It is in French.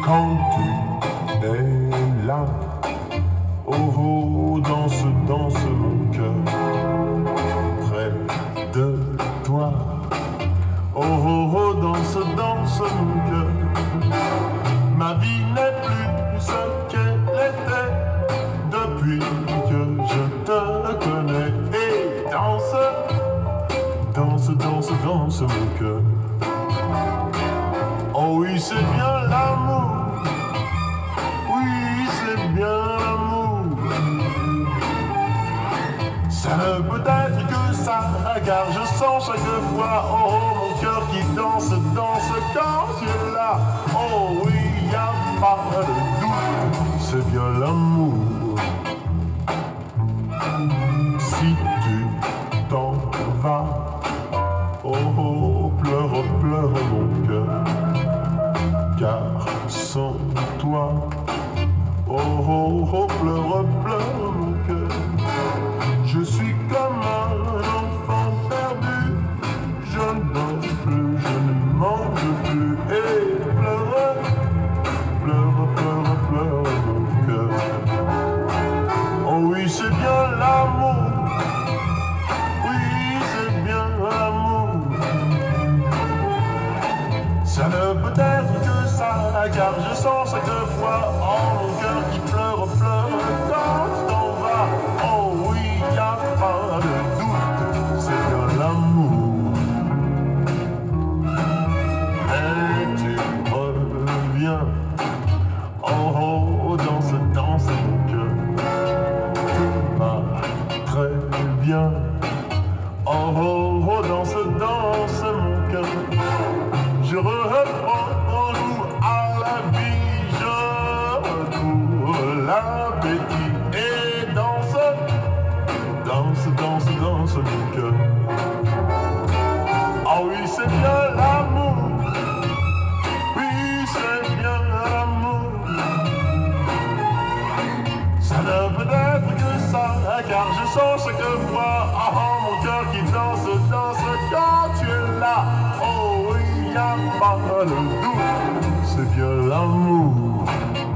quand tu es là. Oh oh, danse, danse mon cœur près de toi. Oh oh oh, danse, danse mon cœur. Ma vie n'est plus ce qu'elle était depuis que je te connais. Et danse, danse, danse, danse mon cœur. Oh oui, c'est bien l'amour. Oui, c'est bien l'amour. Ça ne peut être que ça, car je sens chaque fois, oh, oh mon cœur qui danse, danse quand tu es là. Oh oui, y a pas de doute, c'est bien l'amour. Si tu t'en vas, oh, oh, pleure, pleure mon cœur, car sans toi, oh, oh, oh, pleure, pleure mon cœur. Je suis comme un enfant perdu, je ne dors plus, je ne mange plus, et pleure, pleure, pleure, pleure mon cœur. Oh oui, c'est bien l'amour, oui, c'est bien l'amour. Ça ne peut être que ça, car je sens chaque fois, oh mon cœur qui pleure, pleure quand tu t'en vas. Oh oui, y a pas de doute, c'est bien l'amour. Et tu reviens, oh oh, danse, danse mon cœur. Tout va très bien, oh oh, oh, danse, danse mon cœur. Je reprends goût à la vie, je retrouve l'appétit et danse, danse, danse, danse mon cœur. Ah oui, c'est bien l'amour, oui, c'est bien l'amour. Ça ne peut être que ça, car je sens chaque fois, ah oh, mon cœur qui danse, danse quand tu es là. Oh oui, y a pas de doute, c'est bien l'amour.